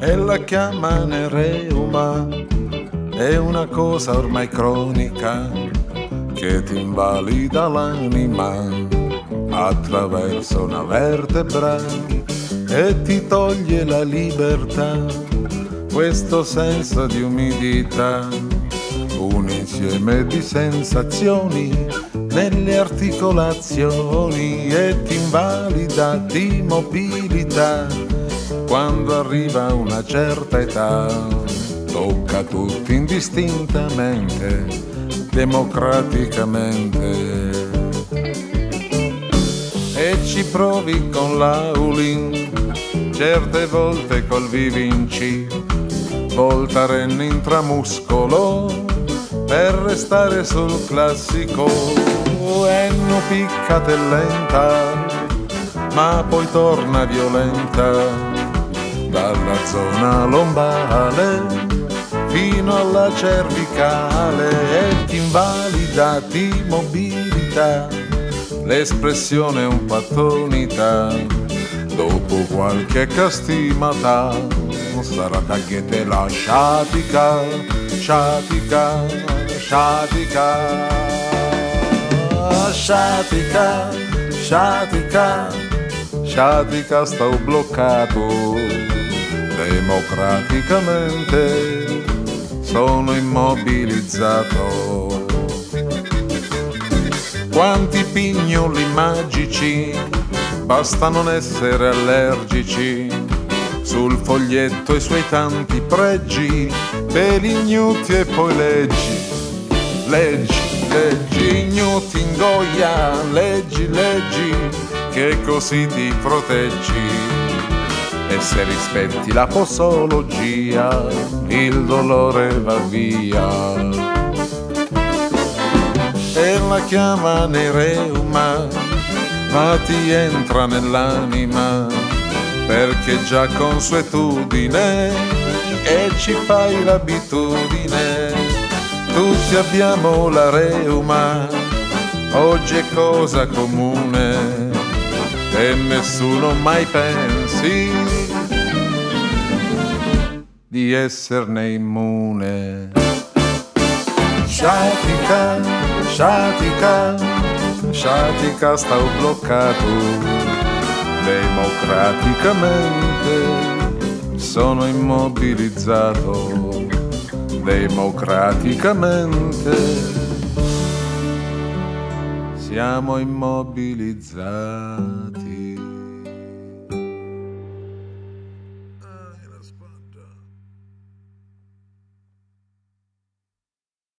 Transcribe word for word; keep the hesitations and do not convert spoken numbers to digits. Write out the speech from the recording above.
e la chiamano reuma. È una cosa ormai cronica che ti invalida l'anima attraverso una vertebra e ti toglie la libertà, questo senso di umidità, un insieme di sensazioni nelle articolazioni e ti invalida di mobilità. Quando arriva una certa età tocca a tutti indistintamente, democraticamente, e ci provi con l'Aulin, certe volte col Vivinci, Voltaren intramuscolo per restare sul classico. E non piccata e lenta, ma poi torna violenta dalla zona lombare fino alla cervicale e ti invalida di mobilità. L'espressione è un po' attonita dopo qualche castimata, sarà tagliete la sciatica, sciatica, sciatica, sciatica, sciatica, sciatica, sto bloccato democraticamente, sono immobilizzato. Quanti pignoli magici, basta non essere allergici, sul foglietto i suoi tanti pregi, peli ignuti e poi leggi, leggi, leggi, ignuti ingoia, leggi, leggi, che così ti proteggi. E se rispetti la posologia, il dolore va via. E la chiamano reuma, ma ti entra nell'anima, perché già consuetudine e ci fai l'abitudine. Tutti abbiamo la reuma, oggi è cosa comune e nessuno mai pensi di esserne immune. Sciatica, sciatica, sciatica, stavo bloccato democraticamente, sono immobilizzato democraticamente, siamo immobilizzati.